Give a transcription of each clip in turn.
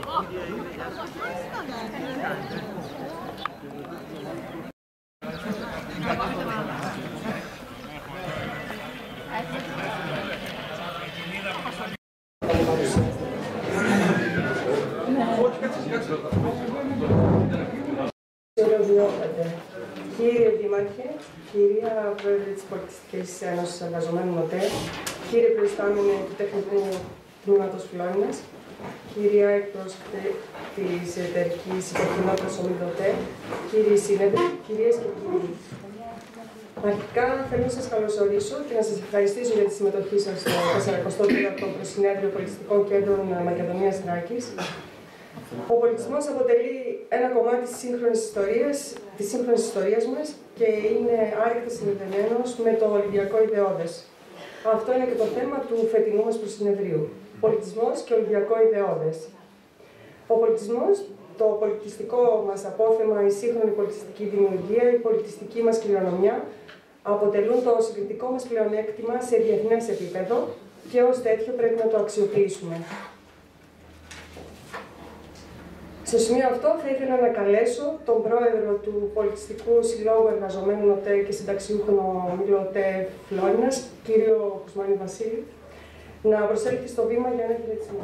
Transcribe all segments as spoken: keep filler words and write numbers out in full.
Κύριε Δήμαρχε, κυρία Πρόεδρε της Πολιτιστικής Ένωσης Εργαζομένων ΟΤΕ, κύριε Προϊστάμενε του Τεχνικού Τμήματος Φλόρινας, κυρία εκπρόσωπε της εταιρικής υπευθυνότητας ΟΜΙΔ-ΟΤΕ, κύριοι σύνεδροι, κυρίες και κύριοι. Αρχικά θέλω να σας καλωσορίσω και να σας ευχαριστήσω για τη συμμετοχή σας στο σαρακοστό τέταρτο Προσυνέδριο Πολιτιστικών Κέντρων Μακεδονίας Θράκης. Ο πολιτισμός αποτελεί ένα κομμάτι της σύγχρονης ιστορίας, της σύγχρονης ιστορίας μας και είναι άρρηκτα συνδεδεμένος με το Ολυμπιακό ιδεώδες. Αυτό είναι και το θέμα του φετινού μας προσυνεδρίου. Πολιτισμός και Ολυμπιακό ιδεώδες. Ο πολιτισμός, το πολιτιστικό μας απόθεμα, η σύγχρονη πολιτιστική δημιουργία, η πολιτιστική μας κληρονομιά αποτελούν το συγκριτικό μας πλεονέκτημα σε διεθνές επίπεδο και ως τέτοιο πρέπει να το αξιοποιήσουμε. Στο σημείο αυτό θα ήθελα να καλέσω τον πρόεδρο του Πολιτιστικού Συλλόγου Εργαζομένων ΟΤΕ και συνταξιούχων ομίλου ΟΤΕ Φλόρινας, κύριο Κουσμάνη Βασίλη, να προσέλθει στο βήμα για ένα χαιρετισμό.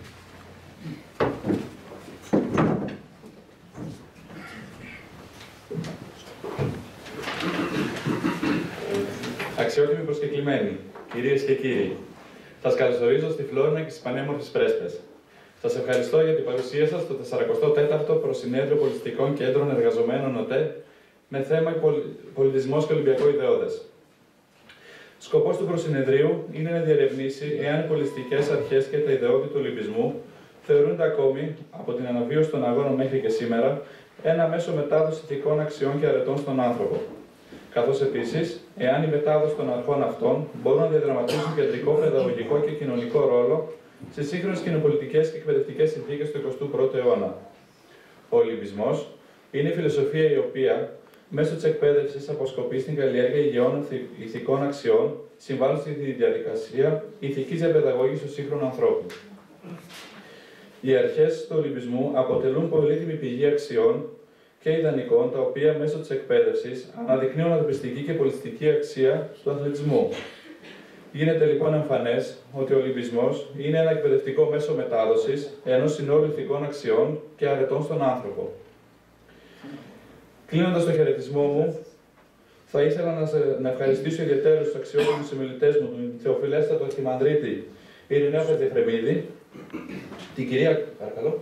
Αξιότιμοι προσκεκλημένοι, κυρίες και κύριοι, σας καλωσορίζω στη Φλόρινα και στις πανέμορφες Πρέσπες. Σας ευχαριστώ για την παρουσία σας στο σαρακοστό τέταρτο Προσυνέδριο Πολιτιστικών Κέντρων Εργαζομένων ΟΤΕ με θέμα Πολιτισμός και Ολυμπιακό ιδεώδες. Σκοπός του προσυνεδρίου είναι να διερευνήσει εάν οι πολιτιστικές αρχές και τα ιδεώδη του Ολυμπισμού θεωρούνται ακόμη, από την αναβίωση των αγώνων μέχρι και σήμερα, ένα μέσο μετάδοση ηθικών αξιών και αρετών στον άνθρωπο. Καθώς επίσης, εάν η μετάδοση των αρχών αυτών μπορούν να διαδραματίσουν κεντρικό παιδαγωγικό και κοινωνικό ρόλο στις σύγχρονες κοινοπολιτικές και εκπαιδευτικές συνθήκες του εικοστού πρώτου αιώνα. Ο Ολυμπισμός είναι η φιλοσοφία η οποία, μέσω της εκπαίδευσης, αποσκοπεί στην καλλιέργεια υγιών ηθικών αξιών, συμβάλλουν στη διαδικασία ηθικής διαπαιδαγώγησης του σύγχρονου ανθρώπου. Οι αρχές του Ολυμπισμού αποτελούν πολύτιμη πηγή αξιών και ιδανικών, τα οποία μέσω της εκπαίδευσης αναδεικνύουν ανθρωπιστική και πολιτιστική αξία του αθλητισμού. Γίνεται λοιπόν εμφανές ότι ο Ολυμπισμός είναι ένα εκπαιδευτικό μέσο μετάδοσης ενός συνόλου ηθικών αξιών και αρετών στον άνθρωπο. Κλείνοντας το χαιρετισμό μου, θα ήθελα να, σε, να ευχαριστήσω ιδιαίτερα τους αξιότιμους συμμιλητές μου, τον Θεοφιλέστατο Αρχιμανδρίτη Ειρηναίο Πετρεφρεμίδη, την κυρία. Παρακαλώ.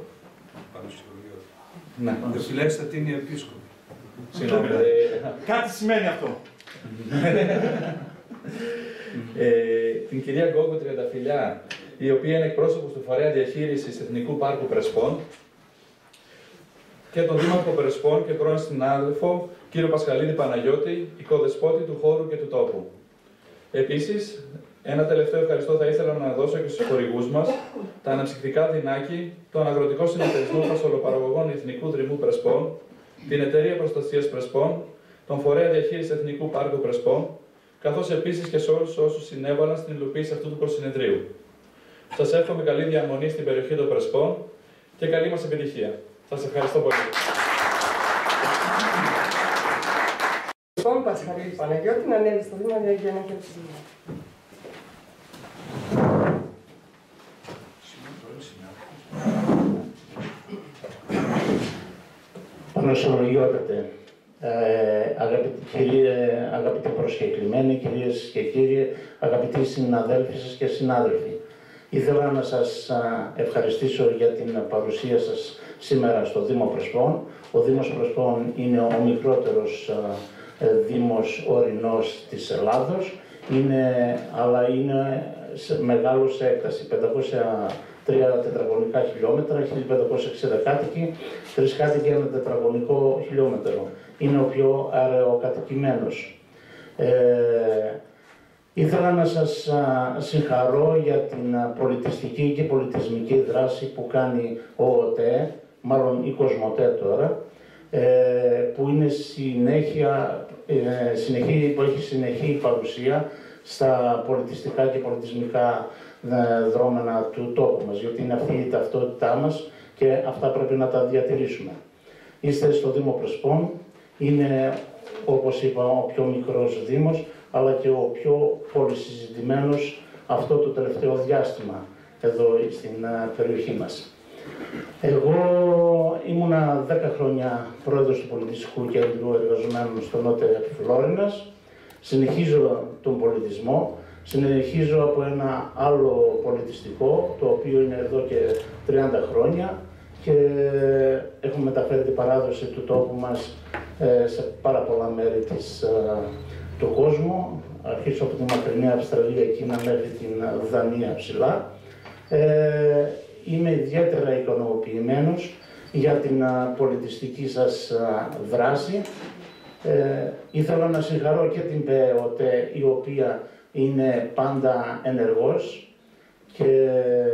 Ναι. Ο Θεοφιλέστατη είναι επίσκοπη. Συγγνώμη. Κάτι σημαίνει αυτό. Ε, την κυρία Γκόγκο Τριανταφυλλιά, η οποία είναι εκπρόσωπος του Φορέα Διαχείρισης Εθνικού Πάρκου Πρεσπών, και τον Δήμαρχο Πρεσπών και πρώην συνάδελφο, κύριο Πασχαλίδη Παναγιώτη, οικοδεσπότη του χώρου και του τόπου. Επίσης, ένα τελευταίο ευχαριστώ θα ήθελα να δώσω και στους χορηγούς μας, τα αναψυκτικά Δεινάκι, τον Αγροτικό Συνεταιρισμό Φασολοπαραγωγών Εθνικού Δρυμού Πρεσπών, την Εταιρεία Προστασίας Πρεσπών, τον Φορέα Διαχείρισης Εθνικού Πάρκου Πρεσπών, καθώς επίσης και σε όλους όσους συνέβαλαν στην υλοποίηση αυτού του προσυνεδρίου. Σας εύχομαι καλή διαμονή στην περιοχή των Πρεσπών και καλή μας επιτυχία. Σας ευχαριστώ πολύ. Λοιπόν, Πασχαλίδη Παναγιώτη, να ανέβει στο βήμα για να χαιρετισμό. Πανοσολογιότατε. Ε, αγαπητοί, κύριε, αγαπητοί προσκεκλημένοι, κυρίες και κύριοι, αγαπητοί συναδέλφοι σας και συνάδελφοι. Ήθελα να σας ευχαριστήσω για την παρουσία σας σήμερα στο Δήμο Πρεσπών. Ο Δήμος Πρεσπών είναι ο μικρότερος δήμος ορεινός της Ελλάδος, είναι, αλλά είναι σε, μεγάλος σε έκταση, πεντακόσια τρία τετραγωνικά χιλιόμετρα, χίλια πεντακόσια εξήντα κάτοικοι, τρεις κάτοικοι ένα τετραγωνικό χιλιόμετρο. Είναι ο πιο αραιοκατοικημένος. Ε, ήθελα να σας α, συγχαρώ για την α, πολιτιστική και πολιτισμική δράση που κάνει ο ΟΤΕ, μάλλον η Κοσμοτέ τώρα, ε, που είναι συνέχεια, ε, συνεχή, που έχει συνεχή παρουσία στα πολιτιστικά και πολιτισμικά δρόμενα του τόπου μας, γιατί είναι αυτή η ταυτότητά μας και αυτά πρέπει να τα διατηρήσουμε. Είστε στο Δήμο Πρεσπών, είναι, όπως είπα, ο πιο μικρός δήμος, αλλά και ο πιο πολυσυζητημένος αυτό το τελευταίο διάστημα εδώ στην περιοχή μας. Εγώ ήμουνα δέκα χρόνια πρόεδρος του Πολιτιστικού Κέντρου Εργαζομένων στο Νότιο Φλόρινας. Συνεχίζω τον πολιτισμό, συνεχίζω από ένα άλλο πολιτιστικό, το οποίο είναι εδώ και τριάντα χρόνια και έχουμε μεταφέρει την παράδοση του τόπου μας σε πάρα πολλά μέρη της, του κόσμου. Αρχίζω από τη μακρινή Αυστραλία, Κίνα μέχρι την Δανία ψηλά. Ε, είμαι ιδιαίτερα ικανοποιημένος για την πολιτιστική σας δράση. Ε, ήθελα να συγχαρώ και την ΠΕΟΤΕ, η οποία είναι πάντα ενεργός, και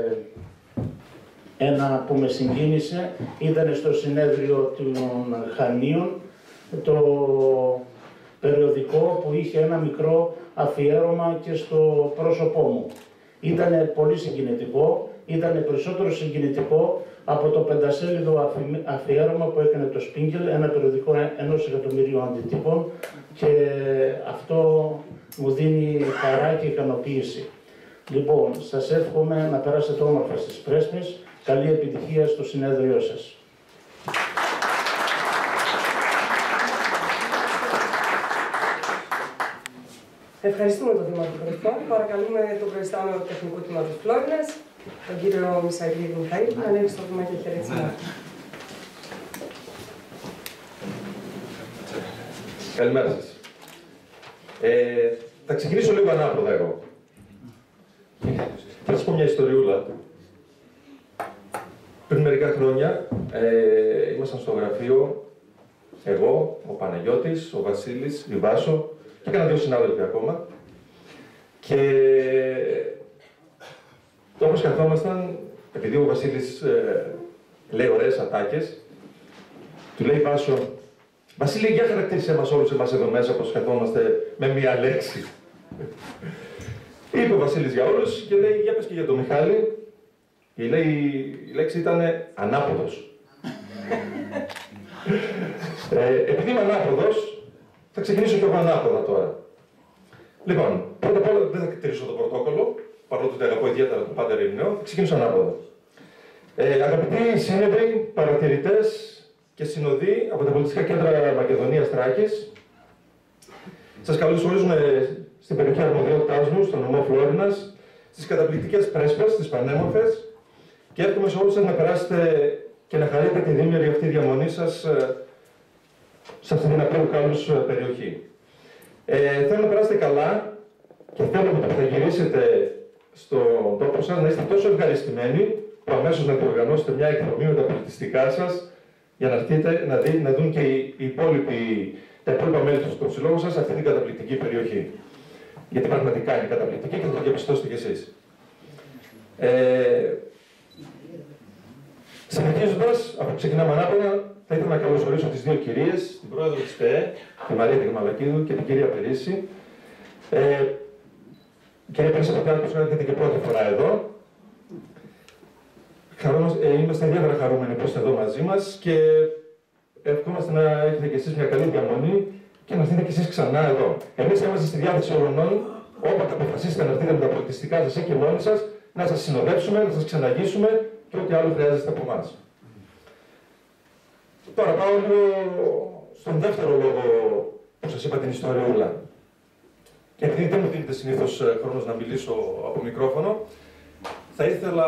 ένα που με συγκίνησε ήταν στο συνέδριο των Χανίων, το περιοδικό που είχε ένα μικρό αφιέρωμα και στο πρόσωπό μου. Ήταν πολύ συγκινητικό, ήταν περισσότερο συγκινητικό από το πεντασέλιδο αφιέρωμα που έκανε το Σπίγκελ, ένα περιοδικό ενός εκατομμυρίου αντιτύπων, και αυτό μου δίνει χαρά και ικανοποίηση. Λοιπόν, σας εύχομαι να περάσετε όμορφα στις Πρέσπες. Καλή επιτυχία στο συνέδριό σας. Ευχαριστούμε τον Δήμαρχο Πρεσπών. Παρακαλούμε τον προϊστάμενο του Τεχνικού Τμήματος Φλόρινας, τον κύριο Μισαγγλίδη Μιχαήλ, να ανέβει στο βήμα και χαιρετισμό. Καλημέρα σας. Ε, θα ξεκινήσω λίγο ανάποδα εγώ. Θα σας πω μια ιστοριούλα. Πριν μερικά χρόνια ε, ήμασταν στο γραφείο, εγώ, ο Παναγιώτης, ο Βασίλης, η Βάσο και έκανα δύο συνάδελφοι ακόμα. Και όπως καθόμασταν, επειδή ο Βασίλης ε, λέει ωραίες ατάκες, του λέει Βάσο, Βασίλη, για χαρακτήρισε μας όλους εμάς εδώ μέσα πως καθόμαστε με μία λέξη. Είπε ο Βασίλης για όλους και λέει, για πες και για τον Μιχάλη. Και λέει, η λέξη ήταν ανάποδος. ε, επειδή είμαι ανάποδος, θα ξεκινήσω και εγώ ανάποδα τώρα. Λοιπόν, πρώτα απ' όλα δεν θα τηρήσω το πρωτόκολλο, παρόλο ότι αγαπώ ιδιαίτερα τον Πάτερ Ειρηναίο, θα ξεκινήσω ανάποδα. Ε, αγαπητοί σύνεδροι, παρατηρητές και συνοδοί από τα πολιτιστικά κέντρα Μακεδονίας Θράκης, σας καλωσορίζουμε στην περιοχή αρμοδιότητάς μου, στο νομό Φλόρινας, στις καταπληκτικές Πρέσπες, τις πανέμορφες, και εύχομαι σε όλους σας να περάσετε και να χαρείτε τη δίμερη αυτή διαμονή σας σε αυτήν την απέρου κάλους περιοχή. Ε, θέλω να περάσετε καλά και θέλω ότι θα γυρίσετε στον τόπο σας να είστε τόσο ευχαριστημένοι που αμέσως να διοργανώσετε μια εκδρομή με τα πολιτιστικά σας για να έρθετε να, δει, να δουν και οι, οι υπόλοιποι, τα υπόλοιπα μέλη του συλλόγου σας αυτή την καταπληκτική περιοχή. Γιατί πραγματικά είναι καταπληκτική και θα το διαπιστώσετε κι εσείς. Ε, Συνεχίζοντας, αφού ξεκινάμε ανάποδα, θα ήθελα να καλωσορίσω τις δύο κυρίες, την πρόεδρο της ΠΕΕ, τη Μαρία Τεγμαλακίδου και την κυρία Περίση. Ε, κυρία Περίση, από κάτω έρχεται και πρώτη φορά εδώ. Ε, είμαστε ιδιαίτερα χαρούμενοι που είστε εδώ μαζί μας και ευχόμαστε να έχετε κι εσείς μια καλή διαμονή και να έρθετε κι εσείς ξανά εδώ. Εμείς είμαστε στη διάθεση όλων, όποτε αποφασίσετε να έρθετε με τα πολιτιστικά σας ή και μόνοι σας, να σας συνοδεύσουμε, να σας ξεναγήσουμε και ό,τι άλλο χρειάζεστε από εμάς. Τώρα πάω λίγο στον δεύτερο λόγο που σας είπα την ιστοριούλα. Και επειδή δεν μου δίνετε συνήθως χρόνος να μιλήσω από μικρόφωνο, θα ήθελα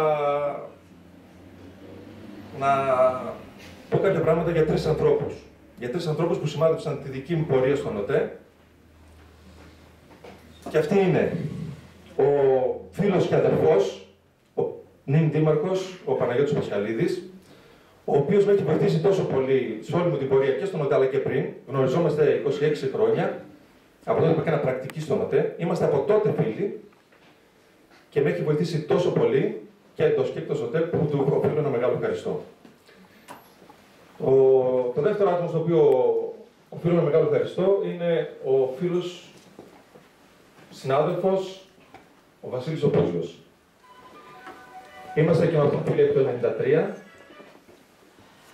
να πω κάποια πράγματα για τρεις ανθρώπους. Για τρεις ανθρώπους που σημάδεψαν τη δική μου πορεία στον ΟΤΕ. Και αυτή είναι ο φίλος και αδερφός, ο νυν δήμαρχος, ο Παναγιώτης Πασχαλίδης, ο οποίος με έχει βοηθήσει τόσο πολύ σε όλη μου την πορεία και στον ΟΤΕ αλλά και πριν. Γνωριζόμαστε είκοσι έξι χρόνια, από τότε που έκανα πρακτική στον ΟΤΕ. Είμαστε από τότε φίλοι και με έχει βοηθήσει τόσο πολύ και εντός και εκτός ΟΤΕ που του οφείλω ένα μεγάλο ευχαριστώ. Ο, το δεύτερο άτομο στο οποίο οφείλω ένα μεγάλο ευχαριστώ είναι ο φίλος συνάδελφος, ο Βασίλης ο Πούζιος. Είμαστε και με αυτόν φίλοι από το χίλια εννιακόσια ενενήντα τρία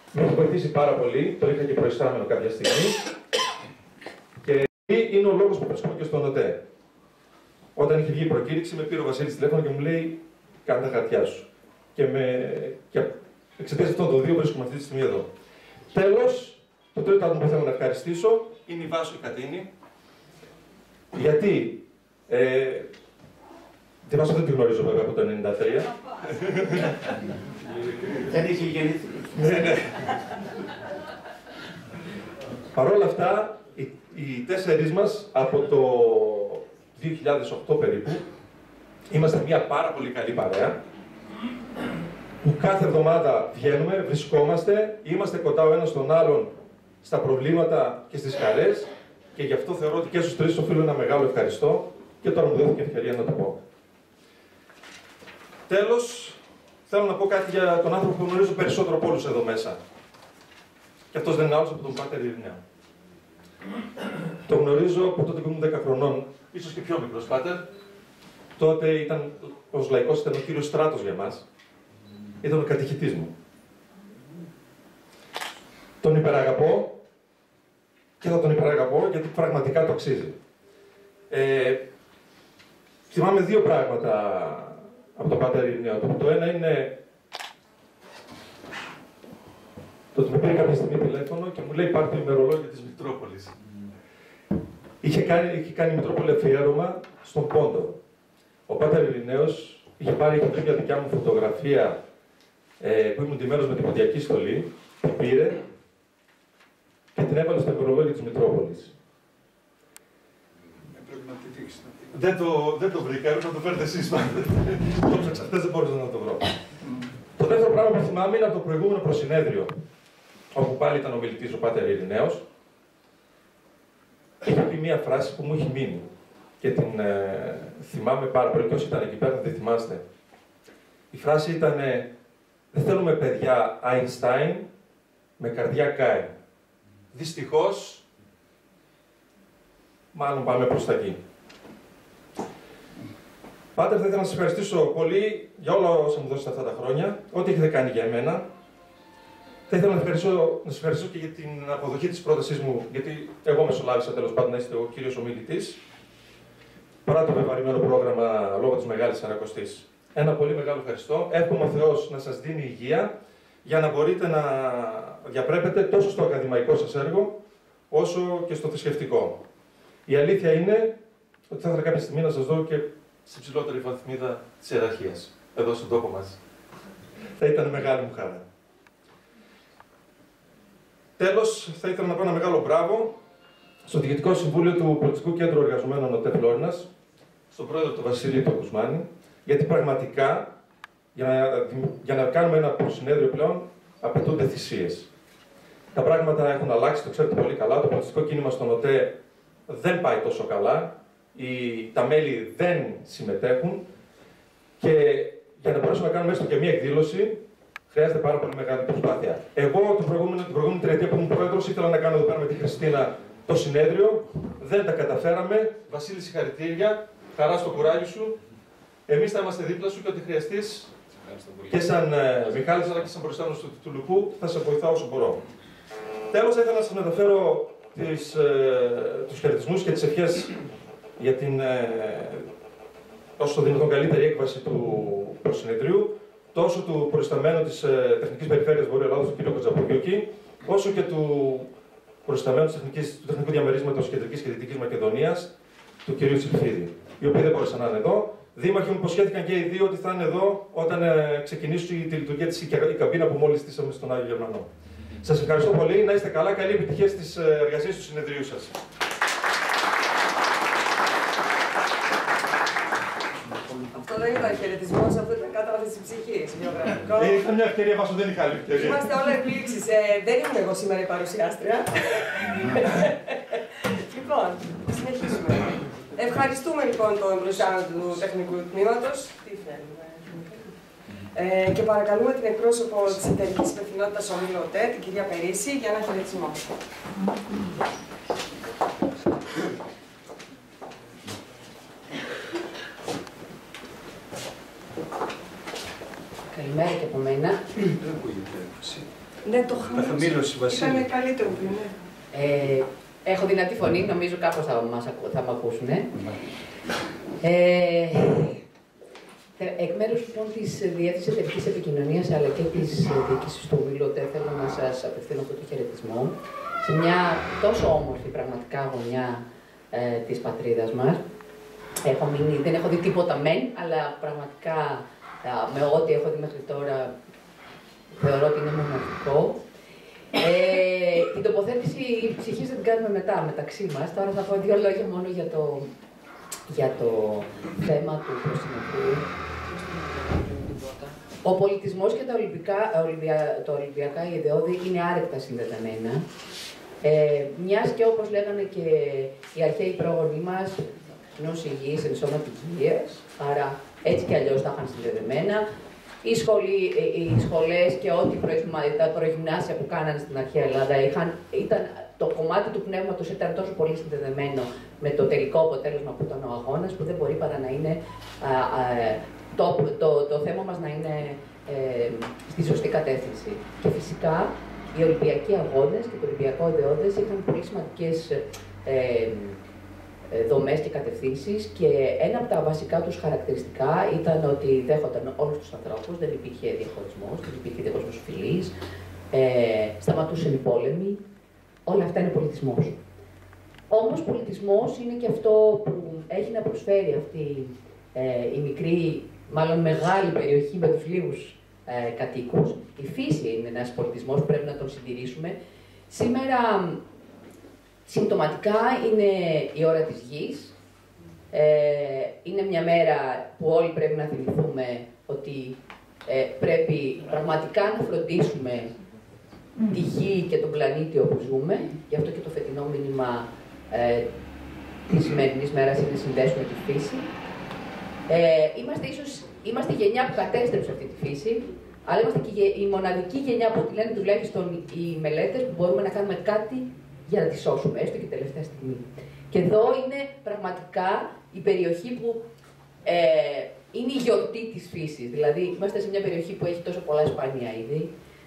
Με έχει βοηθήσει πάρα πολύ, το είχα και προϊστάμενο κάποια στιγμή. Και είναι ο λόγος που βρίσκομαι και στον ΟΤΕ. Όταν είχε βγει η προκήρυξη, με πήρε ο Βασίλης τηλέφωνο και μου λέει: κάνε τα χαρτιά σου. Και, με... και εξαιτίας αυτών των δύο βρίσκομαι αυτή τη στιγμή εδώ. Τέλος, το τρίτο άτομο που θέλω να ευχαριστήσω είναι η Βάσο η Κατίνη. Γιατί. Ε, τη Βάσο δεν τη γνωρίζω βέβαια από το ενενήντα τρία. Δεν είχε γεννηθεί. Ναι, ναι. Παρ' όλα αυτά, οι, οι τέσσερις μας από το δύο χιλιάδες οκτώ περίπου είμαστε μια πάρα πολύ καλή παρέα που κάθε εβδομάδα βγαίνουμε, βρισκόμαστε, είμαστε κοντά ο ένας στον άλλον στα προβλήματα και στις χαρές και γι' αυτό θεωρώ ότι και στους τρεις οφείλω ένα μεγάλο ευχαριστώ και τώρα μου δόθηκε ευκαιρία να το πω. Τέλος, θέλω να πω κάτι για τον άνθρωπο που γνωρίζω περισσότερο από όλους εδώ μέσα. Και αυτός δεν είναι άλλος από τον Πάτερ Ειρηναίο. Το γνωρίζω από τότε που ήμουν δέκα χρονών, ίσως και πιο μικρός Πάτερ. Τότε ήταν, ως λαϊκός ήταν ο κύριος Στράτος για μας. Ήταν ο κατηχητής μου. Τον υπεραγαπώ και θα τον υπεραγαπώ γιατί πραγματικά το αξίζει. Ε, θυμάμαι δύο πράγματα από τον Πάτερ Ειρηναίο. Το, το ένα είναι το ότι με πήρε κάποια στιγμή τηλέφωνο και μου λέει: πάρτε το ημερολόγιο της Μητρόπολης. Mm. Είχε κάνει, είχε κάνει η Μητρόπολη αφιέρωμα στον Πόντο. Ο Πάτερ Ειρηναίος είχε πάρει, είχε βρει μια δικιά μου φωτογραφία ε, που ήμουν ντυμένος με την ποντιακή στολή, την πήρε και την έβαλε στο ημερολόγιο της Μητρόπολης. Δεν το, δεν το βρήκα, έπρεπε να το φέρετε εσείς πάντε. Το ψάξα χθες, δεν μπορούσα να το βρω. Το δεύτερο πράγμα που θυμάμαι είναι από το προηγούμενο προσυνέδριο, όπου πάλι ήταν ο μιλητής ο Πάτερ Ειρηναίος. Είχε πει μία φράση που μου έχει μείνει και την ε, θυμάμαι πάρα πολύ και όσοι ήταν εκεί πέρα θα τη θυμάστε. Η φράση ήταν: δεν θέλουμε παιδιά Einstein με καρδιά Κάιν. Δυστυχώς, μάλλον πάμε προς τα εκεί. Πάτερ, θα ήθελα να σας ευχαριστήσω πολύ για όλα όσα μου δώσετε αυτά τα χρόνια, ό,τι έχετε κάνει για εμένα. Θα ήθελα να, να σας ευχαριστήσω και για την αποδοχή της πρότασής μου, γιατί εγώ μεσολάβησα τέλος πάντων να είστε ο κύριος ομιλητής, παρά το βεβαρημένο πρόγραμμα λόγω της Μεγάλης Σαρακοστής. Ένα πολύ μεγάλο ευχαριστώ. Εύχομαι ο Θεός να σας δίνει υγεία για να μπορείτε να διαπρέπετε τόσο στο ακαδημαϊκό σας έργο, όσο και στο θρησκευτικό. Η αλήθεια είναι ότι θα ήθελα κάποια στιγμή να σας δω και στην ψηλότερη βαθμίδα της ιεραρχίας, εδώ στον τόπο μας. Θα ήταν μεγάλη μου χαρά. Τέλος, θα ήθελα να πω ένα μεγάλο μπράβο στο Διοικητικό Συμβούλιο του Πολιτιστικού Κέντρου Εργαζομένων ΟΤΕ Φλόρινας, στον πρόεδρο του Βασίλη τον Κουσμάνη, γιατί πραγματικά για να, για να κάνουμε ένα προσυνέδριο πλέον απαιτούνται θυσίες. Τα πράγματα έχουν αλλάξει, το ξέρετε πολύ καλά. Το πολιτιστικό κίνημα στον ΟΤΕ δεν πάει τόσο καλά. Οι, τα μέλη δεν συμμετέχουν και για να μπορέσουμε να κάνουμε έστω και μία εκδήλωση χρειάζεται πάρα πολύ μεγάλη προσπάθεια. Εγώ την προηγούμενη, την προηγούμενη τριετία που ήμουν πρόεδρος ήθελα να κάνω εδώ πέρα με τη Χριστίνα το συνέδριο. Δεν τα καταφέραμε. Βασίλη, συγχαρητήρια. Χαρά στο κουράγιο σου. Εμείς θα είμαστε δίπλα σου και ό,τι χρειαστείς και σαν ε, Μιχάλης αλλά και σαν προϊστάμενος του, του Λουκού θα σε βοηθάω όσο μπορώ. Τέλος, θα ήθελα να σας μεταφέρω τις, ε, τους χαιρετισμούς και τις ευχές για την ε, όσο το δυνατόν καλύτερη έκβαση του προσυνεδρίου, τόσο του προϊσταμένου της ε, Τεχνικής Περιφέρειας Βορείου Ελλάδος, του κ. Κοτζαπογιούκη, όσο και του προϊσταμένου της τεχνικής, του Τεχνικού Διαμερίσματος Κεντρικής και Δυτικής Μακεδονίας, του κ. Τσιλφίδη, οι οποίοι δεν μπόρεσαν να είναι εδώ. Δήμαρχοι μου υποσχέθηκαν και οι δύο ότι θα είναι εδώ όταν ε, ξεκινήσει τη λειτουργία της η καμπίνα που μόλις στήσαμε στον Άγιο Γερμανό. Σας ευχαριστώ πολύ, να είστε καλά, καλή επιτυχία στις εργασίες του συνεδρίου σας. Αυτό δεν ήταν χαιρετισμός, αυτό ήταν κάταβαση της ψυχής. Ε, ήταν μια ευκαιρία, Βάσο, δεν είχα άλλη ευκαιρία. Είμαστε όλα εκπλήξεις. Ε, δεν ήμουν εγώ σήμερα η παρουσιάστρια. Λοιπόν, συνεχίσουμε. Ευχαριστούμε λοιπόν τον προϊστάμενο του τεχνικού τμήματος. Τι θέλουμε. Ε, και παρακαλούμε την εκπρόσωπο της εταιρικής υπευθυνότητας ομίλου ΟΤΕ, την κυρία Περίση, για ένα χαιρετισμό. Καλημέρα και από μένα. Ναι, το χαμήλωσε. Ήταν καλύτερο πριν, ναι. Ε, έχω δυνατή φωνή, νομίζω κάπως θα, μας, θα με ακούσουν. Ε, εκ μέρους λοιπόν της Διεύθυνσης Εταιρικής Επικοινωνίας αλλά και της διοίκησης του Ομίλωτε θέλω να σας απευθύνω αυτό το χαιρετισμό σε μια τόσο όμορφη πραγματικά γωνιά ε, της πατρίδας μας. Έχω μείνει, δεν έχω δει τίποτα μεν, αλλά πραγματικά ε, με ό,τι έχω δει μέχρι τώρα θεωρώ ότι είναι μοναδικό. Ε, την τοποθέτηση ψυχής δεν την κάνουμε μετά, μεταξύ μας. Τώρα θα πω δύο λόγια μόνο για το, για το θέμα του προσυνοπού. Ο πολιτισμός και τα Ολυμπικά, Ολυμπια, το Ολυμπιακά ιδεώδη είναι άρρηκτα συνδεδεμένα. Ε, μιας και όπως λέγανε και οι αρχαίοι πρόγονοι μας, ενός υγιής εν σώμα ποικιλίας, άρα έτσι κι αλλιώς τα είχαν συνδεδεμένα. Οι, σχολοί, οι σχολές και ό,τι τα προγυμνάσια που κάνανε στην αρχαία Ελλάδα είχαν, ήταν, το κομμάτι του πνεύματος ήταν τόσο πολύ συνδεδεμένο με το τελικό αποτέλεσμα που ήταν ο αγώνας, που δεν μπορεί παρά να είναι α, α, το, το, το θέμα μας να είναι ε, στη σωστή κατεύθυνση. Και φυσικά οι Ολυμπιακοί αγώνες και το Ολυμπιακό ιδεώδες είχαν πολύ σημαντικές ε, δομές και κατευθύνσεις και ένα από τα βασικά τους χαρακτηριστικά ήταν ότι δέχονταν όλους τους ανθρώπους, δεν υπήρχε διαχωρισμός, δεν υπήρχε διαχωρισμός φυλής, ε, σταματούσαν οι πόλεμοι, όλα αυτά είναι πολιτισμός. Όμως πολιτισμός είναι και αυτό που έχει να προσφέρει αυτή ε, η μικρή, μάλλον μεγάλη περιοχή με τους λίγους ε, κατοίκους. Η φύση είναι ένας πολιτισμός που πρέπει να τον συντηρήσουμε. Σήμερα συμπτωματικά είναι η ώρα της γης. Ε, είναι μια μέρα που όλοι πρέπει να θυμηθούμε ότι ε, πρέπει πραγματικά να φροντίσουμε τη γη και τον πλανήτη όπου ζούμε. Γι' αυτό και το φετινό μήνυμα ε, της σημερινής μέρας είναι συνδέσουμε τη φύση. Ε, είμαστε ίσως είμαστε η γενιά που κατέστρεψε αυτή τη φύση, αλλά είμαστε και η μοναδική γενιά που τη λένε τουλάχιστον οι μελέτες που μπορούμε να κάνουμε κάτι για να τη σώσουμε, έστω και τελευταία στιγμή. Και εδώ είναι πραγματικά η περιοχή που ε, είναι η γιορτή της φύσης. Δηλαδή, είμαστε σε μια περιοχή που έχει τόσο πολλά σπάνια είδη,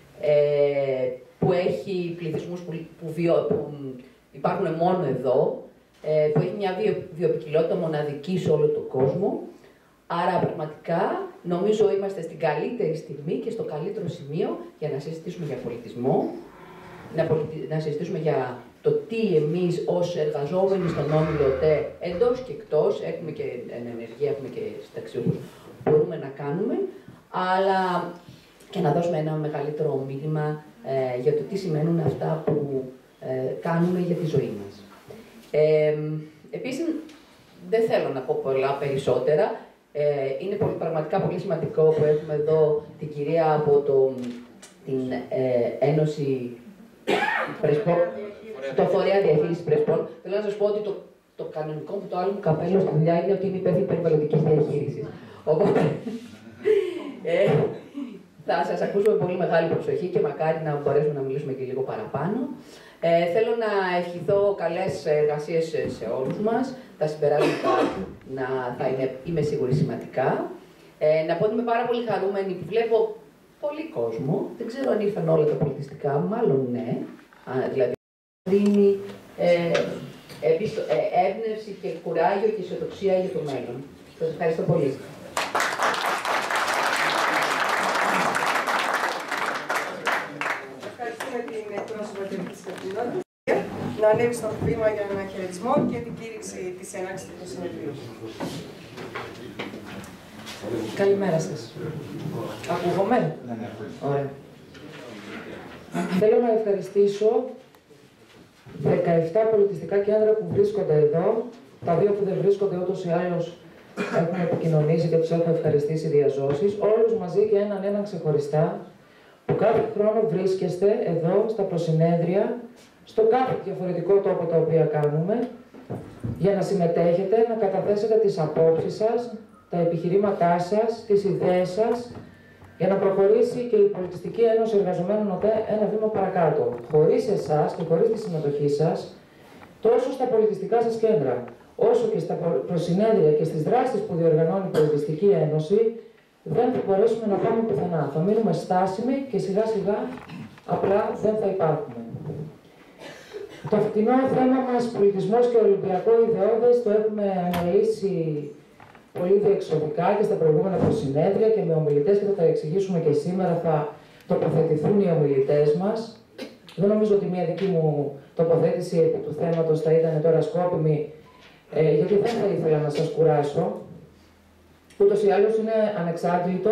ε, που έχει πληθυσμούς που, που, βιο, που υπάρχουν μόνο εδώ, ε, που έχει μια βιο, βιοποικιλότητα μοναδική σε όλο τον κόσμο. Άρα, πραγματικά, νομίζω είμαστε στην καλύτερη στιγμή και στο καλύτερο σημείο για να συζητήσουμε για πολιτισμό, να, πολιτι... να συζητήσουμε για το τι εμείς ως εργαζόμενοι στον Όμιλο ΟΤΕ, εντός και εκτός, έχουμε και ενεργεία, έχουμε και συνταξιούχους, μπορούμε να κάνουμε, αλλά και να δώσουμε ένα μεγαλύτερο μήνυμα ε, για το τι σημαίνουν αυτά που ε, κάνουμε για τη ζωή μας. Ε, επίσης, δεν θέλω να πω πολλά περισσότερα. Ε, είναι πολύ, πραγματικά πολύ σημαντικό που έχουμε εδώ την κυρία από το, την ε, Ένωση Πρεσπών, το Φορέα Διαχείρισης Πρεσπών. Θέλω να σας πω ότι το, το κανονικό μου, το άλλο μου καπέλο στη δουλειά είναι ότι είμαι υπεύθυνη περιβαλλοντικής διαχείρισης. Οπότε ε, θα σας ακούσουμε πολύ μεγάλη προσοχή και μακάρι να μπορέσουμε να μιλήσουμε και λίγο παραπάνω. Ε, θέλω να ευχηθώ καλές εργασίες σε όλους μας. Τα συμπεράσματα να θα είναι, είμαι σίγουρη, σημαντικά. Ε, να πω ότι είμαι πάρα πολύ χαρούμενη που βλέπω πολύ κόσμο. Δεν ξέρω αν ήρθαν όλα τα πολιτιστικά, μάλλον ναι. Α, δηλαδή, δίνει ε, επιστο, ε, έμπνευση και κουράγιο και αισιοδοξία για το μέλλον. Σας ευχαριστώ πολύ. Ευχαριστούμε την εκπρόσωπο της Εθνικής. Να ανέβει στο βήμα για ένα χαιρετισμό και την κήρυξη της έναρξης του συνεδρίου. Καλημέρα σας. Ακούγομαι? Ναι, ναι. Ωραία. Θέλω να ευχαριστήσω δεκαεπτά πολιτιστικά κέντρα που βρίσκονται εδώ. Τα δύο που δεν βρίσκονται ούτως ή άλλως έχουμε επικοινωνήσει και τους έχω ευχαριστήσει διαζώσεις. Όλους μαζί και έναν έναν ξεχωριστά που κάθε χρόνο βρίσκεστε εδώ στα προσυνέδρια, στο κάθε διαφορετικό τόπο τα οποία κάνουμε, για να συμμετέχετε, να καταθέσετε τις απόψεις σας, τα επιχειρήματά σας, τις ιδέες σας, για να προχωρήσει και η Πολιτιστική Ένωση Εργαζομένων ΟΤΕ ένα βήμα παρακάτω. Χωρίς εσάς και χωρίς τη συμμετοχή σας, τόσο στα πολιτιστικά σας κέντρα, όσο και στα προσυνέδρια και στις δράσεις που διοργανώνει η Πολιτιστική Ένωση, δεν θα μπορέσουμε να πάμε πουθενά. Θα μείνουμε στάσιμοι και σιγά σιγά απλά δεν θα υπάρχουμε. Το φετινό θέμα μας, πολιτισμός και ολυμπιακό ιδεώδες, το έχουμε αναλύσει πολύ διεξοδικά και στα προηγούμενα προσυνέδρια και με ομιλητές και θα τα εξηγήσουμε και σήμερα, θα τοποθετηθούν οι ομιλητές μας. Δεν νομίζω ότι μια δική μου τοποθέτηση επί του θέματος θα ήταν τώρα σκόπιμη, ε, γιατί δεν θα ήθελα να σας κουράσω. Ούτως ή άλλως είναι ανεξάρτητο,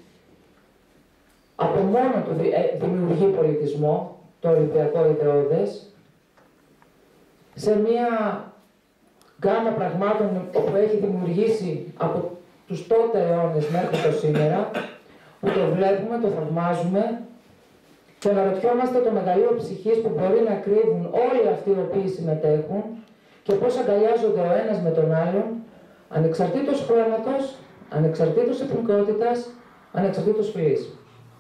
από μόνο του ε, δημιουργεί πολιτισμό, το ολυμπιακό ιδεώδες, σε μια γκάμα πραγμάτων που έχει δημιουργήσει από τους τότε αιώνες μέχρι το σήμερα, που το βλέπουμε, το θαυμάζουμε και αναρωτιόμαστε το μεγαλείο ψυχής που μπορεί να κρύβουν όλοι αυτοί οι οποίοι συμμετέχουν και πώς αγκαλιάζονται ο ένας με τον άλλον, ανεξαρτήτως χρώματος, ανεξαρτήτως εθνικότητας, ανεξαρτήτως φυλής.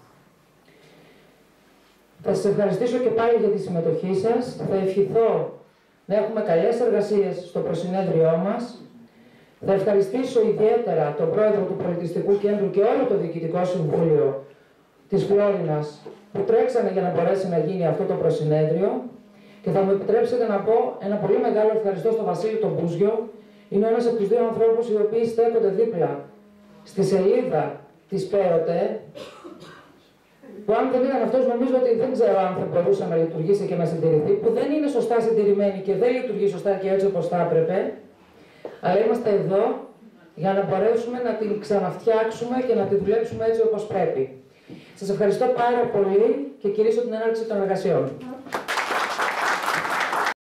Θα σας ευχαριστήσω και πάλι για τη συμμετοχή σας. Θα ευχηθώ να έχουμε καλές εργασίες στο προσυνέδριό μας. Θα ευχαριστήσω ιδιαίτερα τον πρόεδρο του Πολιτιστικού Κέντρου και όλο το Διοικητικό Συμβούλιο της Φλόρινας που τρέξανε για να μπορέσει να γίνει αυτό το προσυνέδριο. Και θα μου επιτρέψετε να πω ένα πολύ μεγάλο ευχαριστώ στον Βασίλη τον Μπούζιο. Είναι ένας από τους δύο ανθρώπους οι οποίοι στέκονται δίπλα στη σελίδα της ΠΕΟΤΕ, που αν δεν ήταν αυτός, νομίζω ότι δεν ξέρω αν θα μπορούσε να λειτουργήσει και να συντηρηθεί, που δεν είναι σωστά συντηρημένη και δεν λειτουργεί σωστά και έτσι όπως θα έπρεπε. Αλλά είμαστε εδώ για να μπορέσουμε να την ξαναφτιάξουμε και να τη δουλέψουμε έτσι όπως πρέπει. Σας ευχαριστώ πάρα πολύ και κυρίσω την έναρξη των εργασιών.